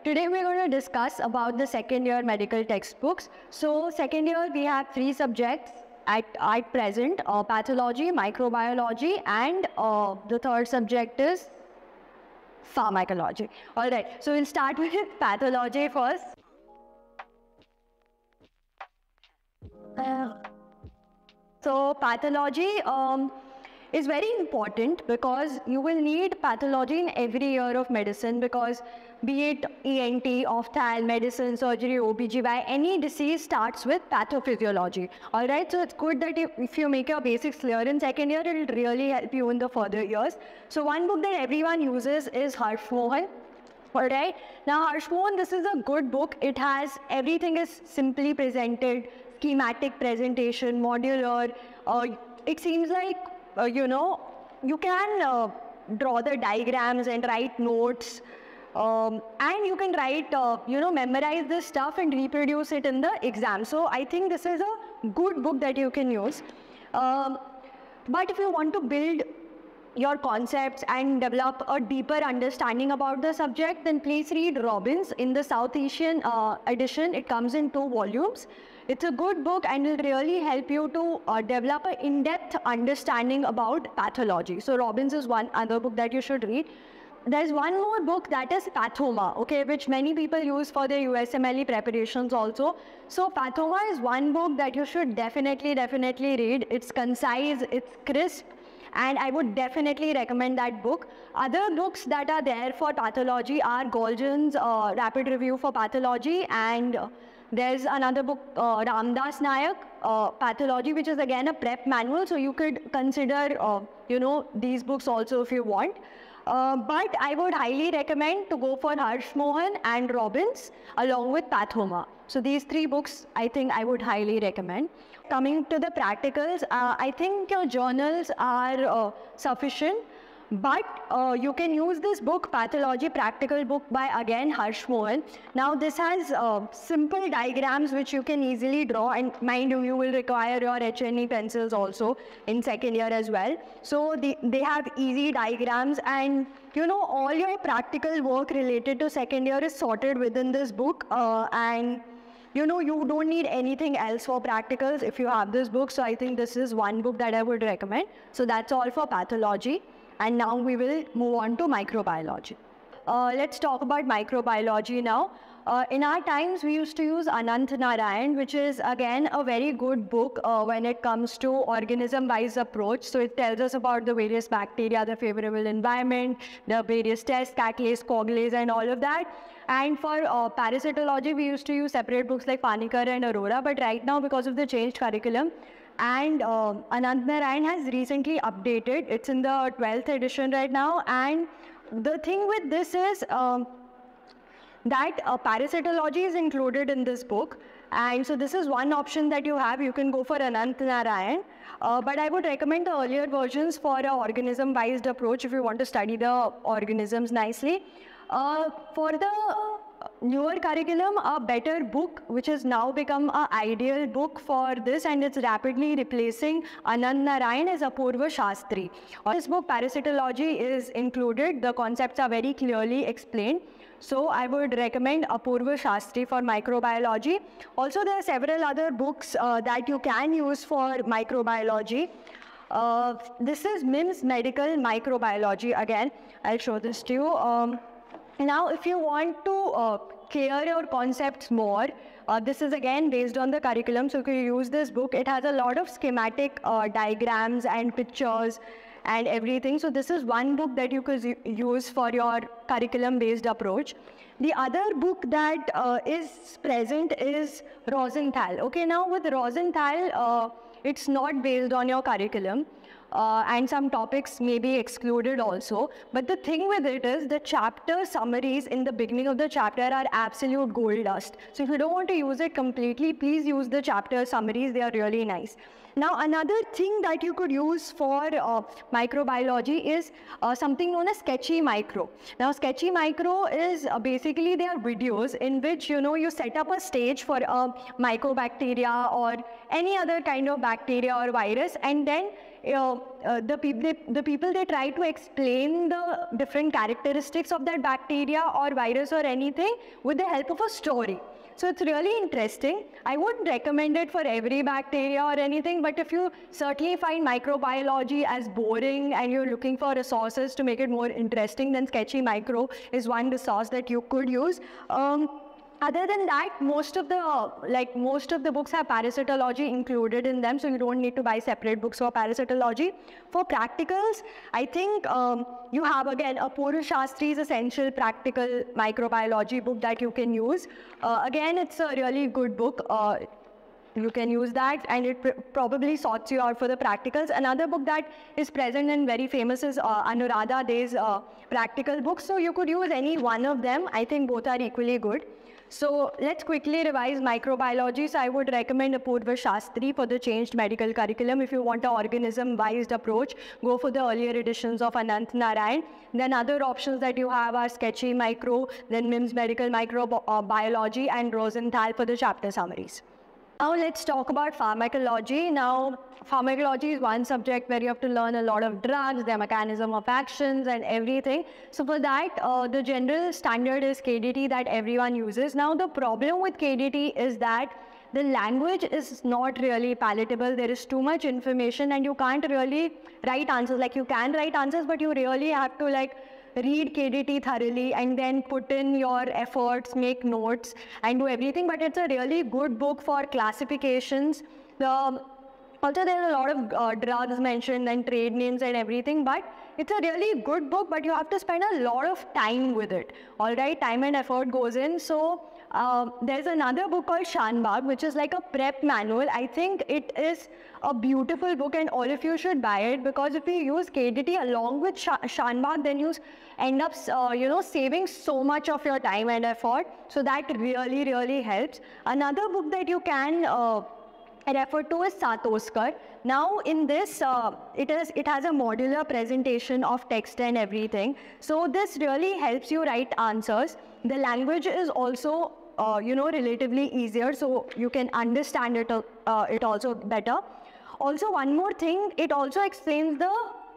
Today we're going to discuss about the second year medical textbooks. So second year we have 3 subjects at present, pathology, microbiology, and the third subject is pharmacology. Alright, so we'll start with pathology first. So pathology is very important because you will need pathology in every year of medicine, because be it ENT, ophthalm, medicine, surgery, OBGY, any disease starts with pathophysiology. Alright, so it's good that if you make your basics clear in second year, it will really help you in the further years. So one book that everyone uses is Harshmohan. Alright, now Harshmohan, this is a good book. It has, everything is simply presented, schematic presentation, modular. It seems like you can draw the diagrams and write notes, and you can write, memorize this stuff and reproduce it in the exam. So I think this is a good book that you can use. But if you want to build your concepts and develop a deeper understanding about the subject, then please read Robbins in the South Asian edition. It comes in 2 volumes. It's a good book and will really help you to develop an in-depth understanding about pathology. So Robbins is one other book that you should read. There's one more book that is Pathoma, okay, which many people use for their USMLE preparations also. So Pathoma is one book that you should definitely read. It's concise, it's crisp, and I would definitely recommend that book. Other books that are there for pathology are Golgin's Rapid Review for Pathology, and there's another book, Ramdas Nayak, Pathology, which is again a prep manual. So you could consider, these books also if you want. But I would highly recommend to go for Harshmohan and Robbins along with Pathoma. So these 3 books I think I would highly recommend. Coming to the practicals, I think your journals are sufficient. But you can use this book, Pathology Practical Book by again Harshmohan. Now this has simple diagrams which you can easily draw, and mind you, you will require your HNE pencils also in second year as well. So they have easy diagrams, and all your practical work related to second year is sorted within this book, and you don't need anything else for practicals if you have this book. So I think this is one book that I would recommend. So that's all for pathology. And now we will move on to microbiology. Let's talk about microbiology now. In our times, we used to use Anant Narayan, which is again a very good book when it comes to organism-wise approach. So it tells us about the various bacteria, the favorable environment, the various tests, catalase, coagulase, and all of that. And for parasitology, we used to use separate books like Panikkar and Aurora. But right now, because of the changed curriculum, and Anant Narayan has recently updated. It's in the 12th edition right now. And the thing with this is that parasitology is included in this book. And so this is one option that you have. You can go for Anant Narayan. But I would recommend the earlier versions for an organism-based approach if you want to study the organisms nicely. For the newer curriculum, a better book which has now become an ideal book for this, and it's rapidly replacing Anant Narayan, is Apurva Shastri. This book, Parasitology, is included. The concepts are very clearly explained. So I would recommend Apurva Shastri for microbiology. Also, there are several other books that you can use for microbiology. This is MIMS Medical Microbiology. Again, I'll show this to you. Now, if you want to clear your concepts more, this is again based on the curriculum. So you can use this book. It has a lot of schematic diagrams and pictures and everything. So this is one book that you could use for your curriculum-based approach. The other book that is present is Rosenthal. Okay, now with Rosenthal, it's not based on your curriculum. And some topics may be excluded also. But the thing with it is the chapter summaries in the beginning of the chapter are absolute gold dust. So if you don't want to use it completely, please use the chapter summaries. They are really nice. Now, another thing that you could use for microbiology is something known as Sketchy Micro. Now, Sketchy Micro is basically they are videos in which, you set up a stage for a mycobacteria or any other kind of bacteria or virus, and then the people, they try to explain the different characteristics of that bacteria or virus or anything with the help of a story. So it's really interesting. I wouldn't recommend it for every bacteria or anything, but if you certainly find microbiology as boring and you're looking for resources to make it more interesting, then Sketchy Micro is one resource that you could use. Other than that, most of the books have parasitology included in them, so you don't need to buy separate books for parasitology. For practicals, I think you have again a Purva Shastri's Essential Practical Microbiology book that you can use. Again, it's a really good book. You can use that, and it probably sorts you out for the practicals. Another book that is present and very famous is Anuradha Dey's practical book. So you could use any one of them. I think both are equally good. So let's quickly revise microbiology. So I would recommend Apurva Shastri for the changed medical curriculum. If you want an organism-wise approach, go for the earlier editions of Anant Narayan. Then other options that you have are Sketchy Micro, then MIMS Medical Microbiology, and Rosenthal for the chapter summaries. Now let's talk about pharmacology. Now, pharmacology is one subject where you have to learn a lot of drugs, their mechanism of actions and everything. So for that, the general standard is KDT that everyone uses. Now the problem with KDT is that the language is not really palatable. There is too much information and you can't really write answers. Like you can write answers, but you really have to read KDT thoroughly and then put in your efforts, make notes and do everything. But it's a really good book for classifications. Also, there are a lot of drugs mentioned and trade names and everything, but it's a really good book, but you have to spend a lot of time with it. All right, time and effort goes in. So there's another book called Shanbag, which is like a prep manual. I think it is a beautiful book and all of you should buy it, because if you use KDT along with Shanbag, then you end up saving so much of your time and effort. So that really, really helps. Another book that you can refer to is Satoskar. Now in this, it has a modular presentation of text and everything. So this really helps you write answers. The language is also relatively easier, so you can understand it also better. Also, one more thing, it also explains the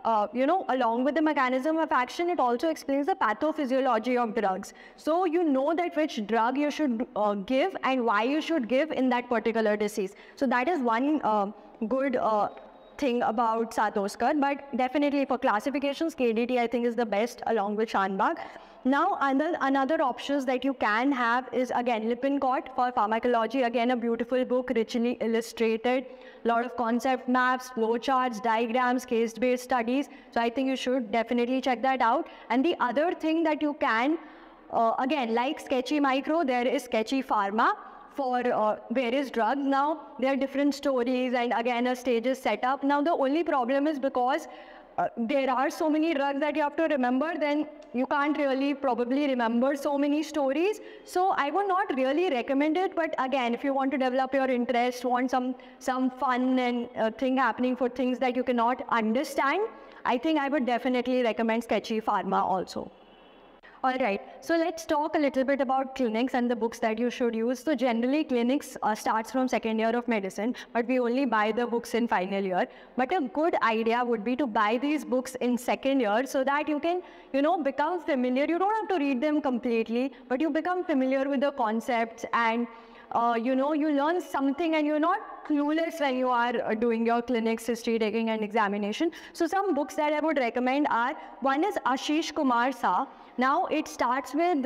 along with the mechanism of action, it also explains the pathophysiology of drugs. So you know that which drug you should give and why you should give in that particular disease. So that is one good thing about Satoskar, but definitely for classifications, KDT I think is the best along with Shanbag. Now another options that you can have is again Lippincott for pharmacology. Again, a beautiful book, richly illustrated, lot of concept maps, flowcharts, diagrams, case-based studies. So I think you should definitely check that out. And the other thing that you can, again, like Sketchy Micro, there is Sketchy Pharma for various drugs. Now there are different stories and again a stage is set up. Now the only problem is because there are so many drugs that you have to remember, then you can't really probably remember so many stories. So I would not really recommend it, but again, if you want to develop your interest, want some fun and thing happening for things that you cannot understand, I think I would definitely recommend Sketchy Pharma also. All right, so let's talk a little bit about clinics and the books that you should use. So generally clinics starts from second year of medicine, but we only buy the books in final year. But a good idea would be to buy these books in second year so that you can, become familiar. You don't have to read them completely, but you become familiar with the concepts and you learn something and you're not clueless when you are doing your clinics, history taking and examination. So some books that I would recommend are, one is Ashish Kumar Sa. Now it starts with,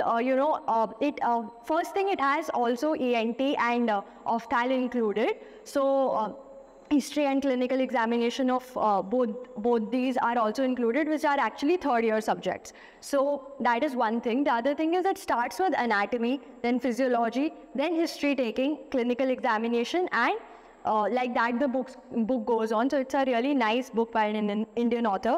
first thing it has also ENT and Ophthal included. So history and clinical examination of both these are also included, which are actually third year subjects. So that is one thing. The other thing is it starts with anatomy, then physiology, then history taking, clinical examination, and like that the book goes on. So it's a really nice book by an Indian author.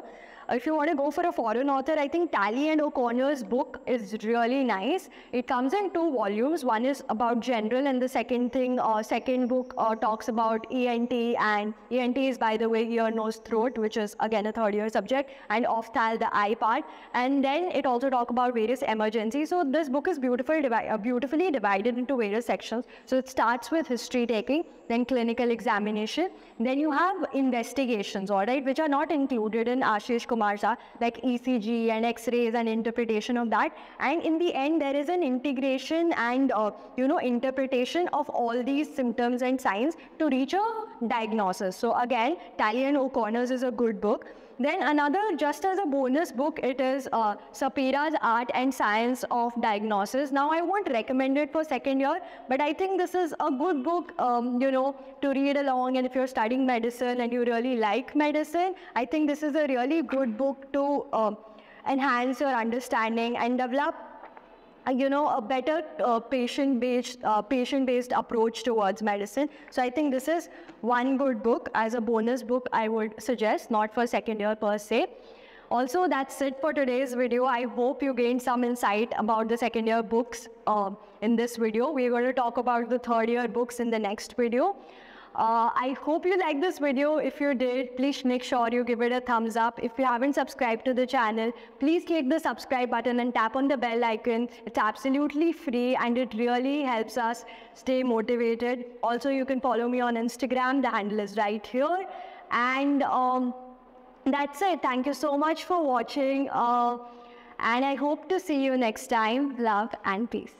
if you want to go for a foreign author, I think Talley and O'Connor's book is really nice. It comes in 2 volumes. One is about general, and the second book talks about ENT, and ENT is, by the way, ear, nose, throat, which is again a 3rd year subject, and opthal, the eye part. And then it also talks about various emergencies. So this book is beautifully divided into various sections. So it starts with history taking, then clinical examination, then you have investigations, all right, which are not included in Ashish Kumar's, like ECG and X-rays and interpretation of that. And in the end, there is an integration and interpretation of all these symptoms and signs to reach a diagnosis. So again, Talley and O'Connor's is a good book. Then another, just as a bonus book, it is Sapira's Art and Science of Diagnosis. Now, I won't recommend it for 2nd year, but I think this is a good book, to read along. And if you're studying medicine and you really like medicine, I think this is a really good book to enhance your understanding and develop a better patient-based approach towards medicine. So I think this is one good book as a bonus book I would suggest, not for 2nd year per se. Also, that's it for today's video. I hope you gained some insight about the 2nd year books in this video. We're going to talk about the 3rd year books in the next video. I hope you liked this video. If you did, please make sure you give it a thumbs up. If you haven't subscribed to the channel, please click the subscribe button and tap on the bell icon. It's absolutely free and it really helps us stay motivated. Also, you can follow me on Instagram. The handle is right here. And that's it. Thank you so much for watching. And I hope to see you next time. Love and peace.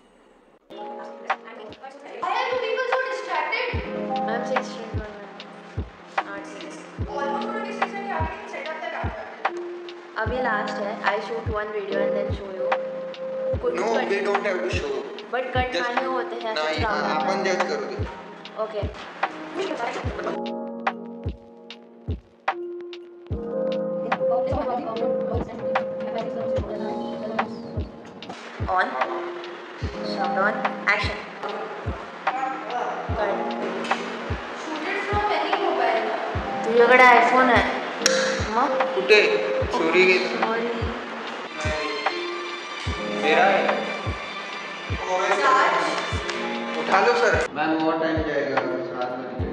Why are you people so distracted? I'm 6 Almost 26 and you haven't even set up the camera. अभी last है. I shoot one video and then show you. No, we don't have to show. But cut खाने होते हैं. नहीं, अपन जज करो दे. Okay. On. Sound on. Action. Shoot it from any mobile. तुझ्याकडे आयफोन आहे मग कुठे चोरी गेली सॉरी मेरा है Charge. उठा लो सर मैम और टाइम जाएगा रात में